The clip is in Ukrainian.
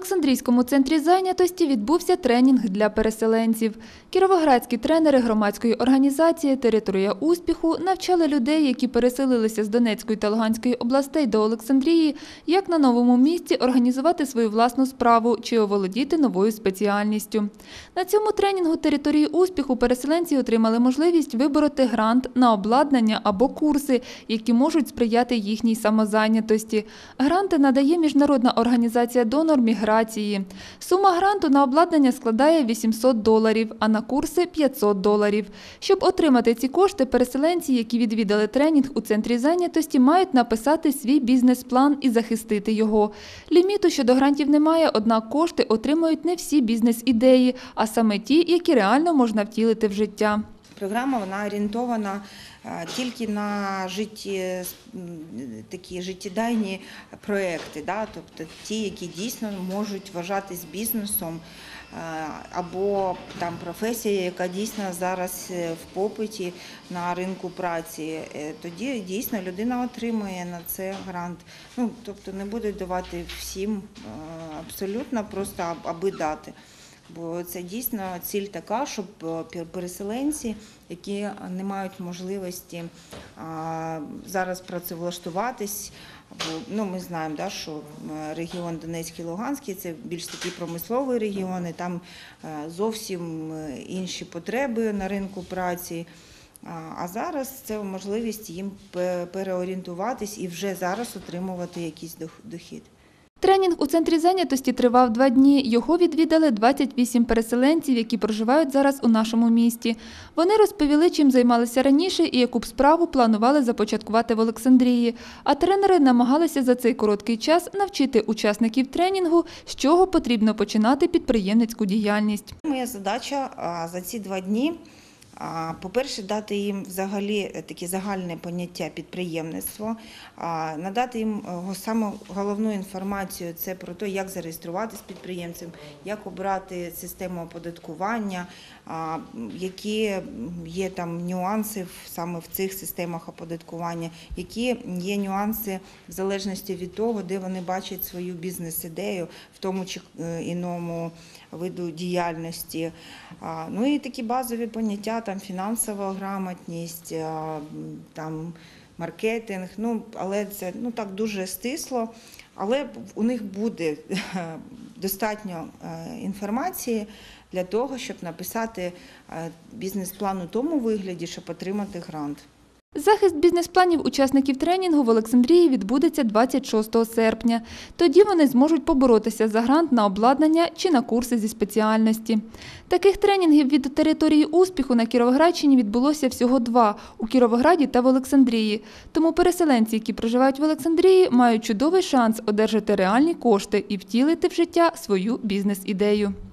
Олександрійському центрі зайнятості відбувся тренінг для переселенців. Кіровоградські тренери громадської організації «Територія успіху» навчали людей, які переселилися з Донецької та Луганської областей до Олександрії, як на новому місці організувати свою власну справу чи оволодіти новою спеціальністю. На цьому тренінгу «Території успіху» переселенці отримали можливість вибороти грант на обладнання або курси, які можуть сприяти їхній самозайнятості. Гранти надає міжнародна організація «Донор міграції». Сума гранту на обладнання складає $800, а на курси – $500. Щоб отримати ці кошти, переселенці, які відвідали тренінг у центрі зайнятості, мають написати свій бізнес-план і захистити його. Ліміту щодо грантів немає, однак кошти отримують не всі бізнес-ідеї, а саме ті, які реально можна втілити в життя. Програма вона орієнтована тільки на такі життєдайні проекти, тобто ті, які дійсно можуть вважатись бізнесом, або там професія, яка дійсно зараз в попиті на ринку праці. Тоді дійсно людина отримує на це грант. Тобто не будуть давати всім абсолютно, просто аби дати. Бо це дійсно ціль така, щоб переселенці, які не мають можливості зараз працевлаштуватись, бо ми знаємо, що регіон Донецький, Луганський – це більш такі промислові регіони, там зовсім інші потреби на ринку праці. А зараз це можливість їм переорієнтуватись і вже зараз отримувати якийсь дохід. Тренінг у центрі зайнятості тривав 2 дні. Його відвідали 28 переселенців, які проживають зараз у нашому місті. Вони розповіли, чим займалися раніше і яку б справу планували започаткувати в Олександрії. А тренери намагалися за цей короткий час навчити учасників тренінгу, з чого потрібно починати підприємницьку діяльність. Моя задача за ці 2 дні – по-перше, дати їм взагалі таке загальне поняття підприємництво, надати їм саме головну інформацію – це про те, як зареєструватися підприємцем, як обрати систему оподаткування, які є там нюанси саме в цих системах оподаткування, які є нюанси в залежності від того, де вони бачать свою бізнес-ідею, в тому чи іному виду діяльності. І такі базові поняття, там фінансова грамотність, там маркетинг, але це так дуже стисло, але у них буде достатньо інформації для того, щоб написати бізнес-план у тому вигляді, щоб отримати грант. Захист бізнес-планів учасників тренінгу в Олександрії відбудеться 26 серпня. Тоді вони зможуть поборотися за грант на обладнання чи на курси зі спеціальності. Таких тренінгів від території успіху на Кіровоградщині відбулося всього 2 – у Кіровограді та в Олександрії. Тому переселенці, які проживають в Олександрії, мають чудовий шанс одержати реальні кошти і втілити в життя свою бізнес-ідею.